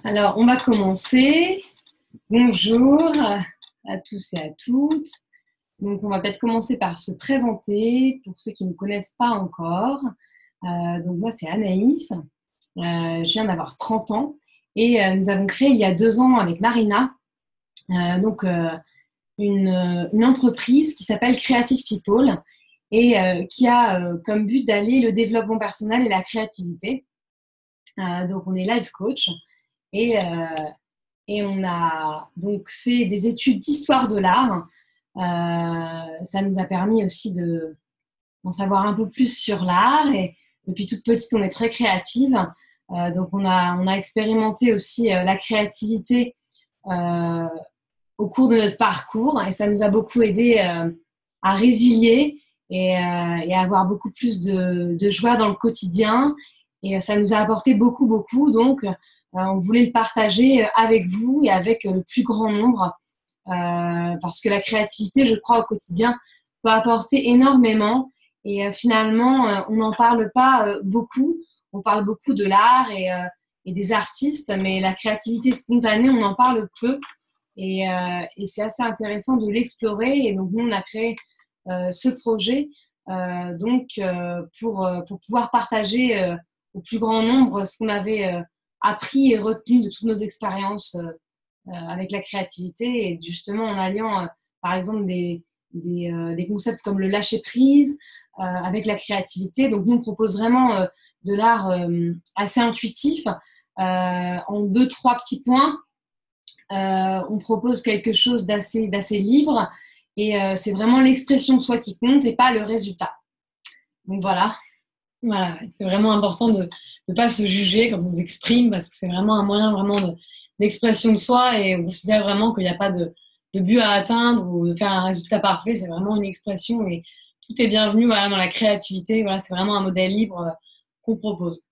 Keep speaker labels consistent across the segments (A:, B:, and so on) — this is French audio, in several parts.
A: Alors, on va commencer. Bonjour à tous et à toutes. Donc, on va peut-être commencer par se présenter pour ceux qui ne me connaissent pas encore. Donc, moi, c'est Anaïs. Je viens d'avoir 30 ans et nous avons créé il y a 2 ans avec Marina une entreprise qui s'appelle Creative People et qui a comme but d'aller le développement personnel et la créativité. Donc, on est life coach. Et, et on a donc fait des études d'histoire de l'art. Ça nous a permis aussi d'en savoir un peu plus sur l'art. Et depuis toute petite, on est très créative. Donc, on a expérimenté aussi la créativité au cours de notre parcours. Et ça nous a beaucoup aidé à résilier et à avoir beaucoup plus de joie dans le quotidien. Et ça nous a apporté beaucoup, beaucoup. Donc, on voulait le partager avec vous et avec le plus grand nombre parce que la créativité, je crois, au quotidien, peut apporter énormément et finalement, on n'en parle pas beaucoup. On parle beaucoup de l'art et des artistes, mais la créativité spontanée, on en parle peu et c'est assez intéressant de l'explorer. Et donc, nous, on a créé ce projet pour pouvoir partager au plus grand nombre ce qu'on avait appris et retenu de toutes nos expériences avec la créativité et justement en alliant par exemple des concepts comme le lâcher prise avec la créativité. Donc nous on propose vraiment de l'art assez intuitif en 2-3 petits points. On propose quelque chose d'assez libre et c'est vraiment l'expression de soi qui compte et pas le résultat. Donc voilà.
B: Voilà, c'est vraiment important de ne pas se juger quand on s'exprime parce que c'est vraiment un moyen vraiment d'expression de soi et on considère vraiment qu'il n'y a pas de but à atteindre ou de faire un résultat parfait. C'est vraiment une expression et tout est bienvenu voilà, dans la créativité. Voilà, c'est vraiment un modèle libre qu'on propose.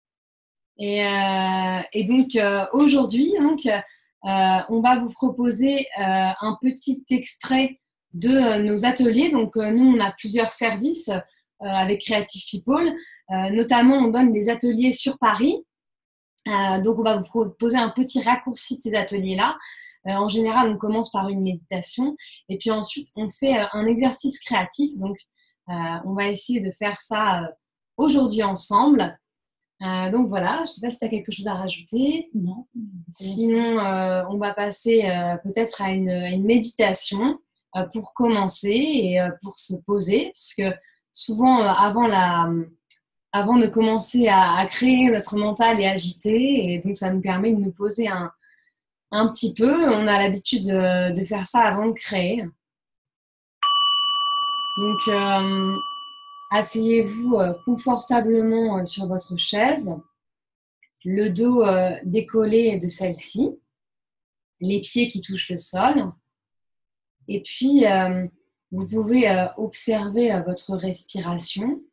A: Et donc aujourd'hui, on va vous proposer un petit extrait de nos ateliers. Donc nous, on a plusieurs services avec Creative People. Notamment, on donne des ateliers sur Paris. Donc, on va vous proposer un petit raccourci de ces ateliers-là. En général, on commence par une méditation et puis ensuite, on fait un exercice créatif. Donc, on va essayer de faire ça aujourd'hui ensemble. Donc voilà, je ne sais pas si tu as quelque chose à rajouter.
B: Non.
A: Sinon, on va passer peut-être à une méditation pour commencer et pour se poser, parce que souvent, avant de commencer à créer, notre mental est agité et donc ça nous permet de nous poser un petit peu. On a l'habitude de faire ça avant de créer. Donc, asseyez-vous confortablement sur votre chaise, le dos décollé de celle-ci, les pieds qui touchent le sol. Et puis, vous pouvez observer votre respiration,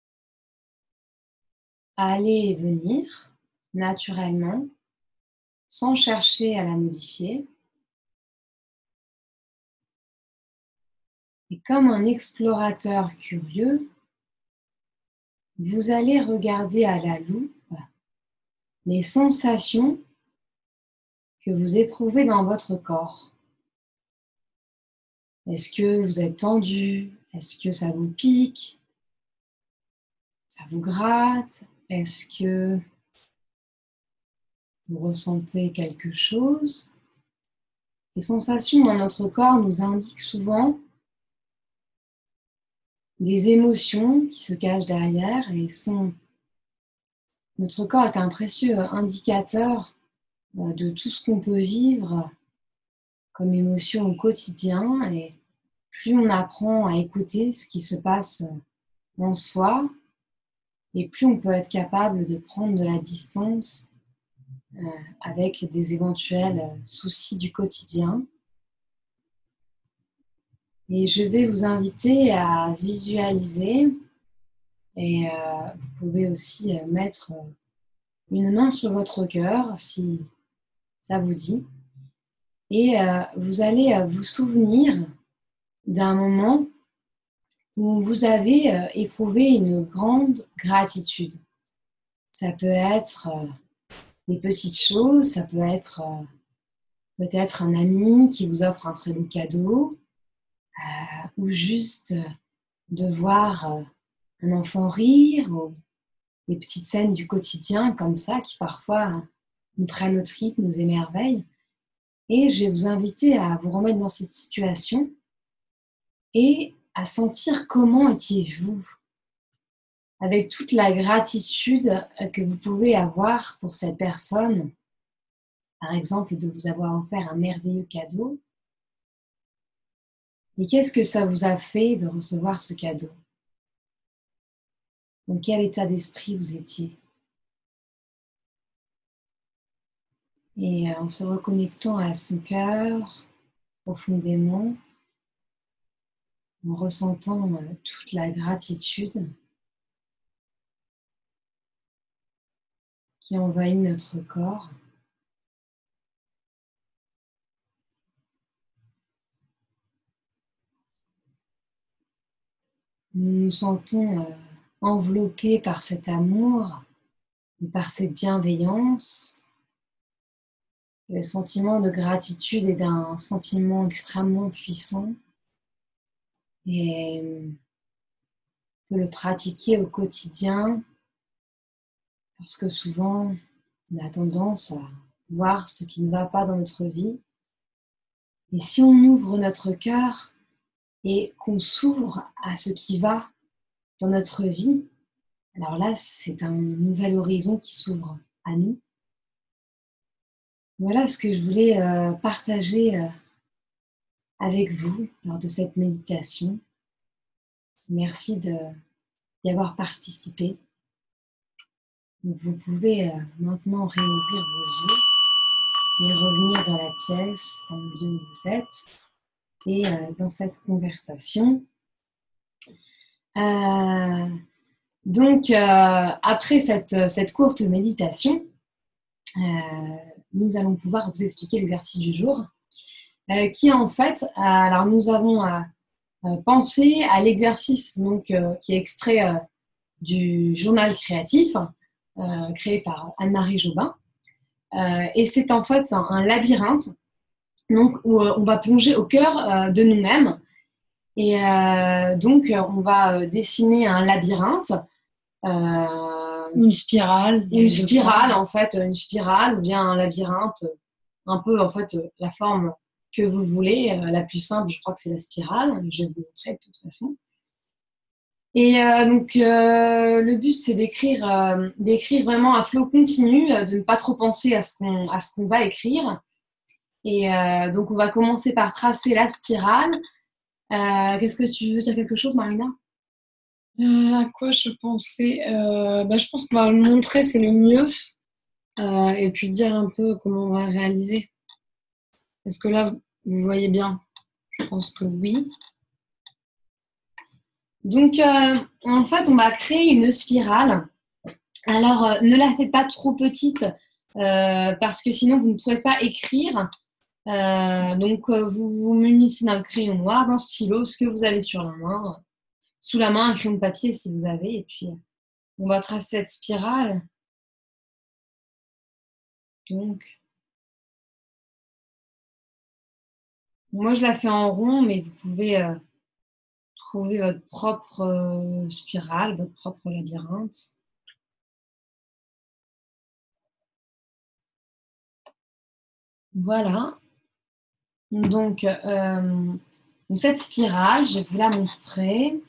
A: aller et venir naturellement, sans chercher à la modifier. Et comme un explorateur curieux, vous allez regarder à la loupe les sensations que vous éprouvez dans votre corps. Est-ce que vous êtes tendu? Est-ce que ça vous pique? Ça vous gratte? Est-ce que vous ressentez quelque chose? Les sensations dans notre corps nous indiquent souvent des émotions qui se cachent derrière et notre corps est un précieux indicateur de tout ce qu'on peut vivre comme émotion au quotidien. Et plus on apprend à écouter ce qui se passe en soi, et plus on peut être capable de prendre de la distance avec des éventuels soucis du quotidien. Et je vais vous inviter à visualiser et vous pouvez aussi mettre une main sur votre cœur si ça vous dit. Et vous allez vous souvenir d'un moment où vous avez éprouvé une grande gratitude. Ça peut être des petites choses. Ça peut être peut-être un ami qui vous offre un très beau cadeau, ou juste de voir un enfant rire, ou des petites scènes du quotidien comme ça qui parfois nous prennent au trip, nous émerveillent. Et je vais vous inviter à vous remettre dans cette situation et à sentir comment étiez-vous, avec toute la gratitude que vous pouvez avoir pour cette personne, par exemple de vous avoir offert un merveilleux cadeau. Et qu'est-ce que ça vous a fait de recevoir ce cadeau? Dans quel état d'esprit vous étiez? Et en se reconnectant à son cœur profondément, en ressentant toute la gratitude qui envahit notre corps. Nous nous sentons enveloppés par cet amour et par cette bienveillance. Le sentiment de gratitude est un sentiment extrêmement puissant et on peut le pratiquer au quotidien parce que souvent on a tendance à voir ce qui ne va pas dans notre vie. Et si on ouvre notre cœur et qu'on s'ouvre à ce qui va dans notre vie, alors là, c'est un nouvel horizon qui s'ouvre à nous. Voilà ce que je voulais partager avec vous lors de cette méditation. Merci d'y avoir participé. Donc, vous pouvez maintenant réouvrir vos yeux et revenir dans la pièce, dans le lieu où vous êtes, et dans cette conversation. Donc, après cette courte méditation, nous allons pouvoir vous expliquer l'exercice du jour, qui en fait, alors nous avons pensé à l'exercice donc, qui est extrait du journal créatif, créé par Anne-Marie Jobin. Et c'est en fait un labyrinthe donc, où on va plonger au cœur de nous-mêmes. Et donc, on va dessiner un labyrinthe.
B: Une spirale.
A: Une spirale, en fait, une spirale ou bien un labyrinthe, un peu, en fait, la forme que vous voulez. La plus simple, je crois que c'est la spirale. Je vais vous montrer de toute façon. Et donc, le but, c'est d'écrire vraiment à flot continu, de ne pas trop penser à ce qu'on va écrire. Et donc, on va commencer par tracer la spirale. Qu'est-ce que tu veux dire quelque chose, Marina?
B: À quoi je pensais je pense qu'on va le montrer, c'est le mieux. Et puis dire un peu comment on va réaliser. Est-ce que là, vous voyez bien? Je pense que oui.
A: Donc, en fait, on va créer une spirale. Alors, ne la faites pas trop petite parce que sinon, vous ne pourrez pas écrire. Donc, vous vous munissez d'un crayon noir, d'un stylo, ce que vous avez sur la main. Sous la main, un crayon de papier si vous avez. Et puis, on va tracer cette spirale. Donc, moi, je la fais en rond, mais vous pouvez trouver votre propre spirale, votre propre labyrinthe. Voilà. Donc, cette spirale, je vais vous la montrer.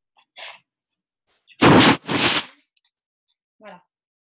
A: Voilà.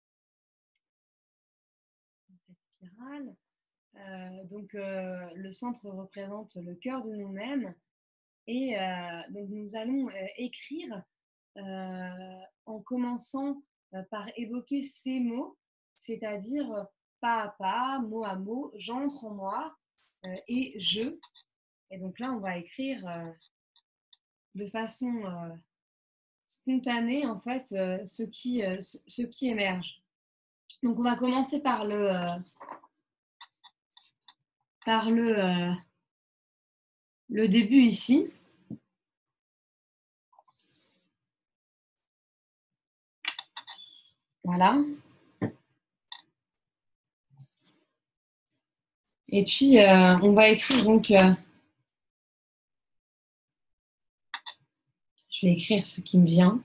A: Cette spirale. Donc, le centre représente le cœur de nous-mêmes. Et donc, nous allons écrire en commençant par évoquer ces mots, c'est-à-dire pas à pas, mot à mot, j'entre en moi et je. Et donc là, on va écrire de façon spontanée, en fait, ce qui émerge. Donc, on va commencer par le début ici. Voilà. Et puis, on va écrire donc, je vais écrire ce qui me vient.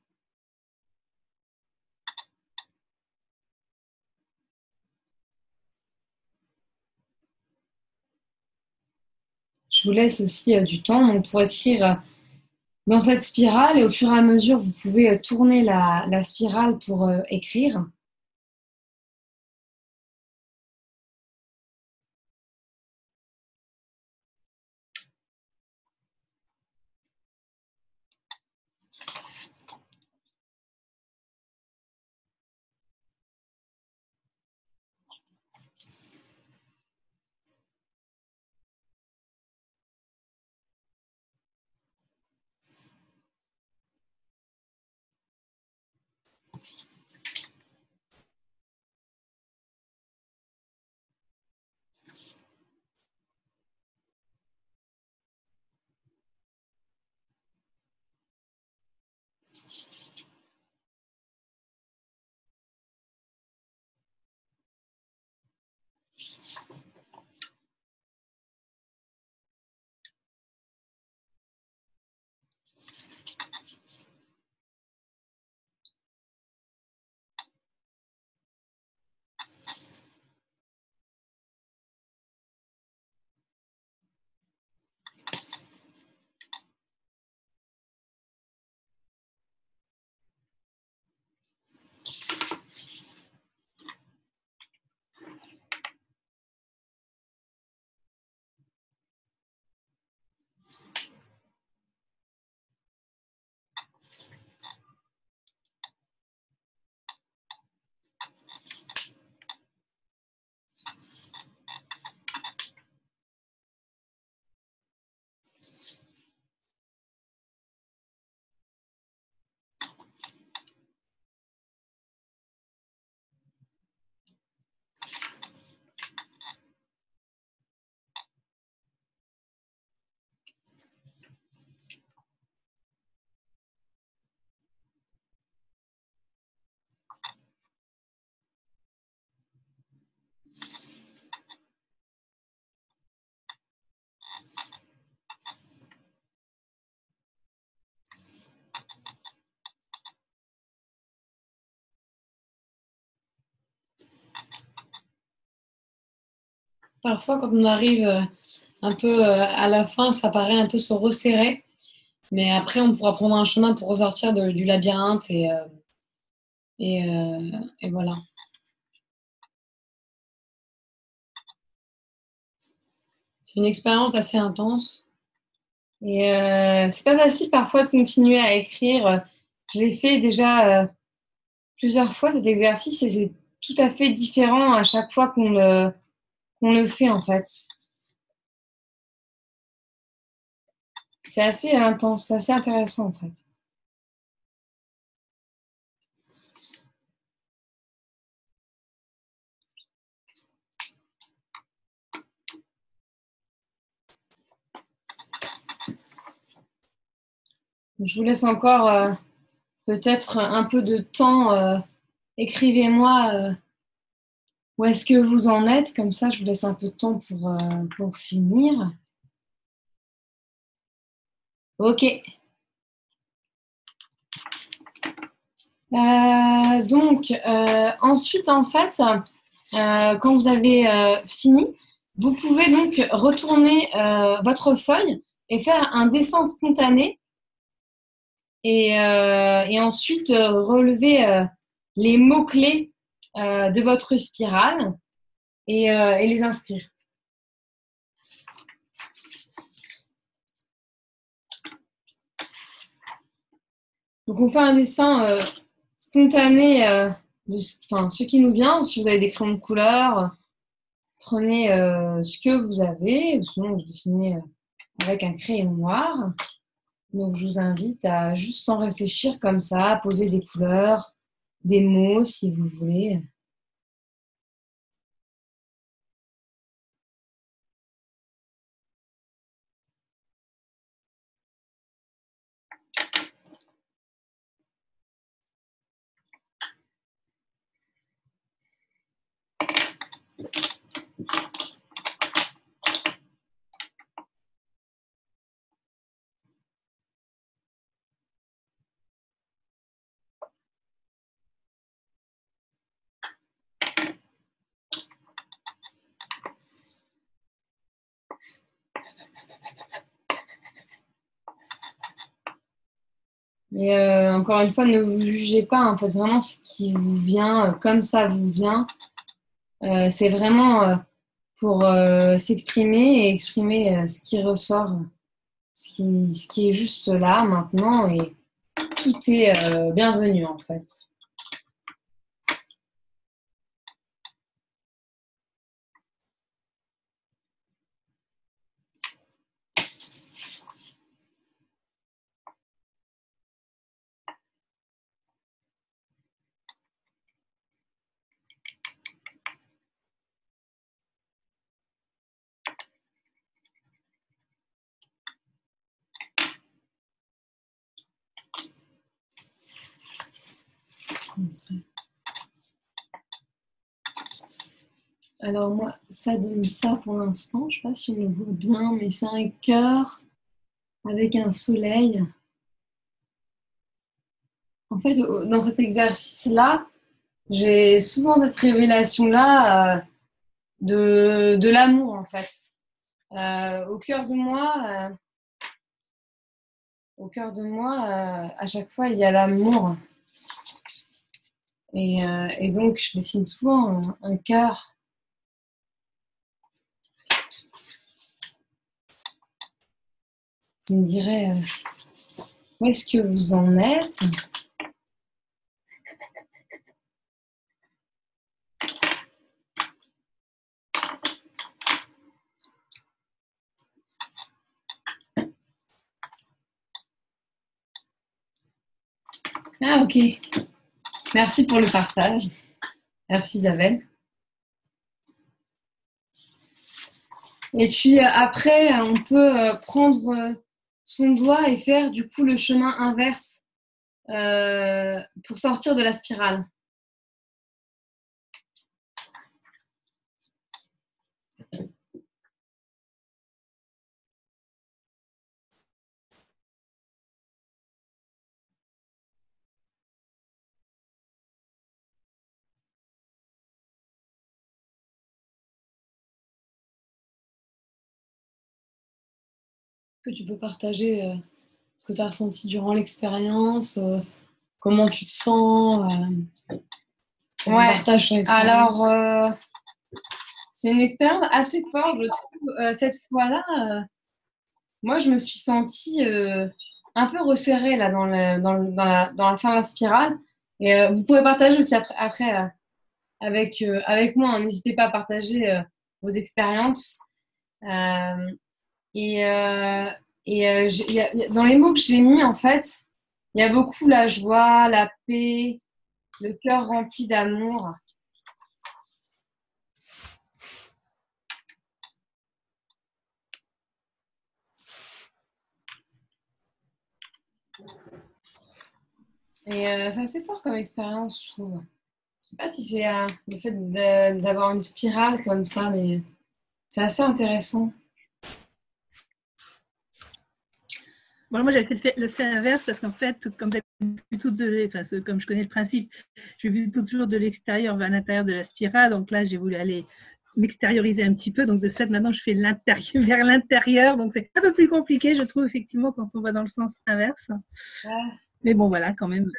A: Je vous laisse aussi du temps donc, pour écrire dans cette spirale et au fur et à mesure, vous pouvez tourner la spirale pour écrire. Parfois, quand on arrive un peu à la fin, ça paraît un peu se resserrer. Mais après, on pourra prendre un chemin pour ressortir du labyrinthe et voilà. C'est une expérience assez intense. Et c'est pas facile parfois de continuer à écrire. Je l'ai fait déjà plusieurs fois cet exercice et c'est tout à fait différent à chaque fois qu'on le fait en fait. C'est assez intense, c'est assez intéressant en fait. Je vous laisse encore peut-être un peu de temps. Écrivez-moi où est-ce que vous en êtes, comme ça je vous laisse un peu de temps pour finir. Ok. Donc, ensuite, en fait, quand vous avez fini, vous pouvez donc retourner votre feuille et faire un dessin spontané et ensuite relever les mots-clés de votre spirale et les inscrire. Donc, on fait un dessin spontané de ce qui nous vient. Si vous avez des crayons de couleur, prenez ce que vous avez, ou sinon vous dessinez avec un crayon noir. Donc, je vous invite à juste sans réfléchir comme ça, poser des couleurs, des mots si vous voulez. Et encore une fois, ne vous jugez pas, hein, faites vraiment ce qui vous vient, comme ça vous vient. C'est vraiment pour s'exprimer et exprimer ce qui ressort, ce qui est juste là maintenant, et tout est bienvenu en fait. Alors moi, ça donne ça pour l'instant. Je ne sais pas si on le voit bien, mais c'est un cœur avec un soleil. En fait, dans cet exercice-là, j'ai souvent cette révélation-là de l'amour, en fait. Au cœur de moi, à chaque fois, il y a l'amour. Et donc, je dessine souvent un cœur. Je me dirais, où est-ce que vous en êtes? Ah, ok. Merci pour le partage. Merci Isabelle. Et puis après, on peut prendre son doigt et faire du coup le chemin inverse pour sortir de la spirale. Que tu peux partager ce que tu as ressenti durant l'expérience, comment tu te sens. Ouais, alors c'est une expérience assez forte, je trouve. Cette fois-là, moi, je me suis sentie un peu resserrée là, dans la fin de la spirale. Et vous pouvez partager aussi après avec moi, hein. N'hésitez pas à partager vos expériences. Euh, et dans les mots que j'ai mis, en fait, il y a beaucoup la joie, la paix, le cœur rempli d'amour. Et c'est assez fort comme expérience, je trouve. Je sais pas si c'est le fait d'avoir une spirale comme ça, mais c'est assez intéressant.
C: Bon, moi, j'avais fait le fait inverse parce qu'en fait, comme comme je connais le principe, j'ai vu toujours de l'extérieur vers l'intérieur de la spirale. Donc là, j'ai voulu aller m'extérioriser un petit peu. Donc de ce fait, maintenant, je fais l'intérieur vers l'intérieur. Donc c'est un peu plus compliqué, je trouve, effectivement, quand on va dans le sens inverse. Ouais. Mais bon, voilà, quand même.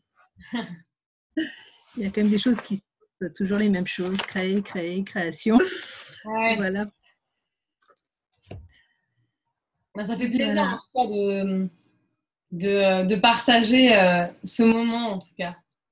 C: Il y a quand même des choses qui sont toujours les mêmes choses. Créer, création. Ouais. Voilà.
A: Ça fait plaisir, voilà. En tout cas, de partager ce moment, en tout cas.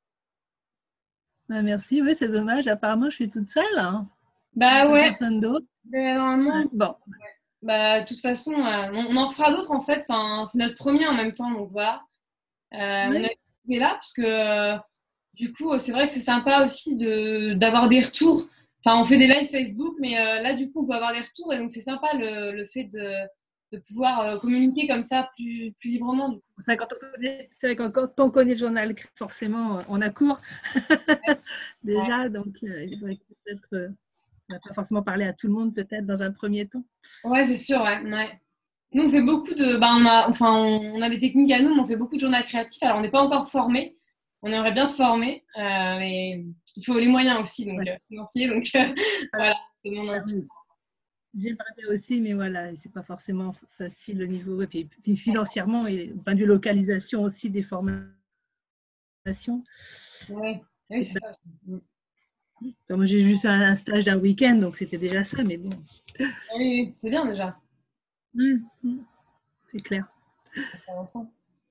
C: Merci. Oui, c'est dommage. Apparemment, je suis toute seule. Hein.
A: Bah ouais.
C: Personne d'autre.
A: Normalement.
C: Ouais. Bon.
A: Ouais. Bah, de toute façon, on en fera d'autres, en fait. Enfin, c'est notre premier en même temps, donc voilà. Oui. On a été là parce que du coup, c'est vrai que c'est sympa aussi d'avoir des retours. Enfin, on fait des lives Facebook, mais là, du coup, on peut avoir des retours et donc c'est sympa le fait de pouvoir communiquer comme ça plus librement. Du coup.
C: C'est vrai que quand on connaît le journal, forcément, on a cours déjà, ouais. Donc il faudrait peut-être, on n'a pas forcément parlé à tout le monde peut-être dans un premier temps.
A: Ouais, c'est sûr, ouais. Nous, on fait beaucoup de, on a des techniques à nous, mais on fait beaucoup de journal créatif. Alors, on n'est pas encore formé. On aimerait bien se former, mais il faut les moyens aussi, donc financiers. Donc voilà, c'est mon intérêt.
C: J'aimerais bien aussi, mais voilà, c'est pas forcément facile au niveau, et puis financièrement et au point de vue localisation aussi des formations.
A: Ouais. Oui, c'est ça aussi.
C: Moi, j'ai juste un stage d'un week-end, donc c'était déjà ça, mais bon.
A: Oui, c'est bien déjà.
C: C'est clair.
A: Intéressant.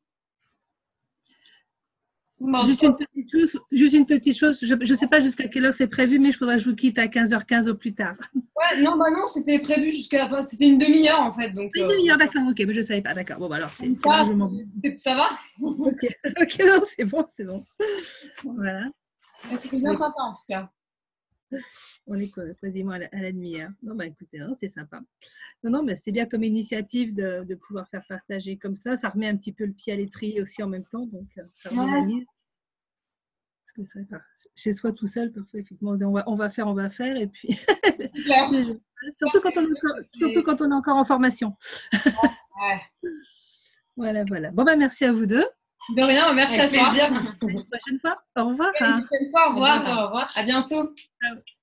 C: Juste une petite chose, je ne sais pas jusqu'à quelle heure c'est prévu, mais il faudra que je vous quitte à 15h15 au plus tard.
A: Ouais, non, bah non, c'était prévu jusqu'à. Enfin, c'était une demi-heure en fait. Donc,
C: Une demi-heure, d'accord, ok, mais je ne savais pas, d'accord. Bon, bah alors, c'est
A: ça,
C: largement.
A: ça va?
C: Ok, ok, non, c'est bon, c'est bon. Voilà.
A: C'était bien sympa en tout cas.
C: On est quasiment à la demi-heure. Non, bah écoutez, hein, c'est sympa. Non, mais c'est bien comme initiative de pouvoir faire partager comme ça. Ça remet un petit peu le pied à l'étrier aussi en même temps, donc ça redynamise. Parce que c'est vrai, chez soi tout seul, parfois, effectivement, on va faire, et puis surtout quand on est encore en formation.
A: Ouais.
C: Voilà. Bon, bah merci à vous deux.
A: De rien, merci à toi.
B: Plaisir.
C: À une prochaine fois. Au revoir.
A: Une prochaine fois, au revoir. À bientôt.
C: Ciao.